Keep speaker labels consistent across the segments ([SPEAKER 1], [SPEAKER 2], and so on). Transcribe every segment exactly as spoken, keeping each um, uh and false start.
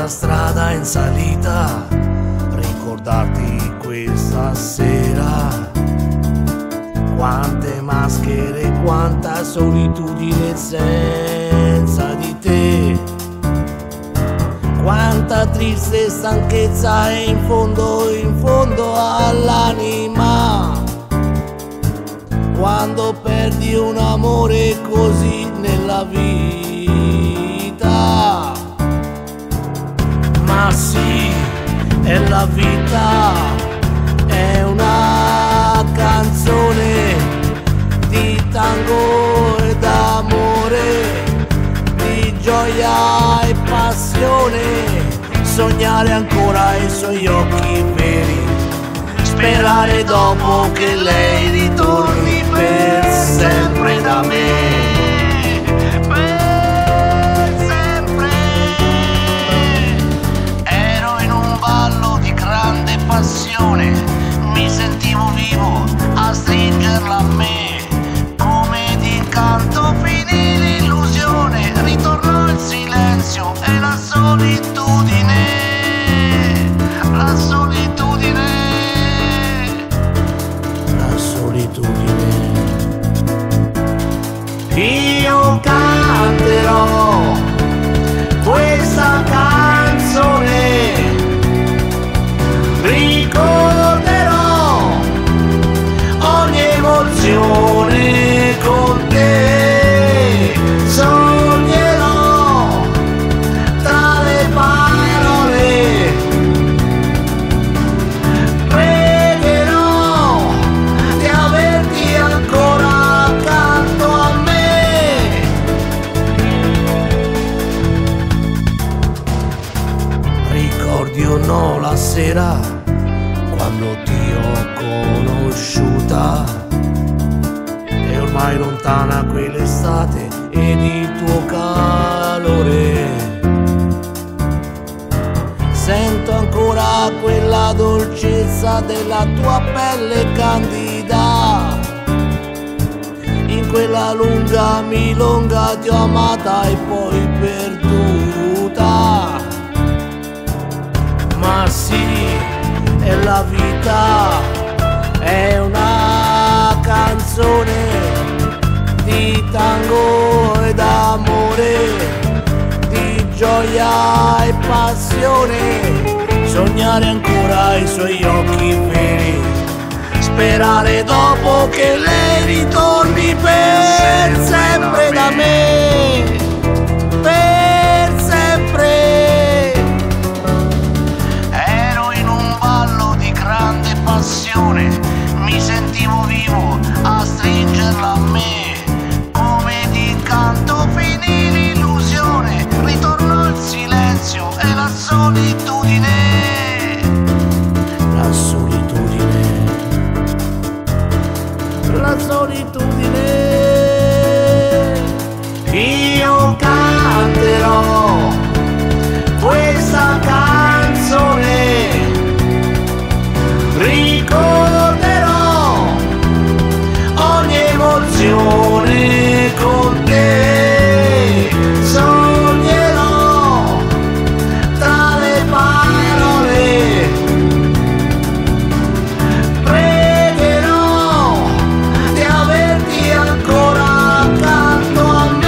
[SPEAKER 1] Quanta strada in salita, ricordarti questa sera. Quante maschere, quanta solitudine senza di te. Quanta triste stanchezza è in fondo, in fondo all'anima. Quando perdi un amore così nella vita. Ma sì, è la vita, è una canzone di tango e d'amore, di gioia e passione. Sognare ancora i suoi occhi veri, sperare dopo che lei ritorni per sempre da me. Passione, mi sentivo vivo a stringerla a me, come d'incanto finì l'illusione, ritornò il silenzio e la solitudine, la solitudine, la solitudine. Io canterò questa canzone, ricorderò ogni emozione con te, sognerò tra le parole, pregherò di averti ancora accanto a me. Ricordi o no la sera quando ti ho conosciuta, è ormai lontana quell'estate ed il tuo calore. Sento ancora quella dolcezza della tua pelle candida. In quella lunga milonga ti ho amata e poi perduta. Ma sì, è la vita, è una canzone di tango e d'amore, di gioia e passione. Sognare ancora i suoi occhi veri, sperare dopo che lei ritorni per sempre da me, per sempre. Mi sentivo vivo a stringerla a me, come d'incanto finì l'illusione, ritornò il silenzio e la solitudine, la solitudine, la solitudine. Io canterò questa canzone, ricorderò ogni emozione con te, sognerò tra le parole, pregherò di averti ancora accanto a me.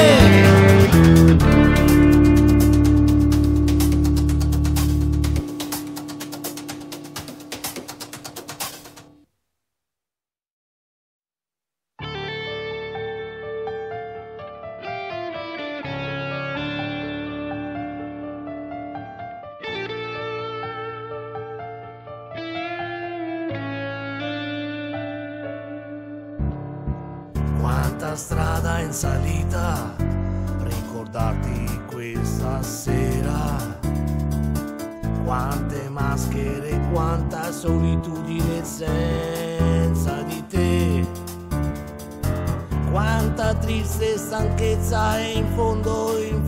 [SPEAKER 1] Quanta strada in salita, ricordarti questa sera. Quante maschere, quanta solitudine senza di te. Quanta triste stanchezza è in fondo, in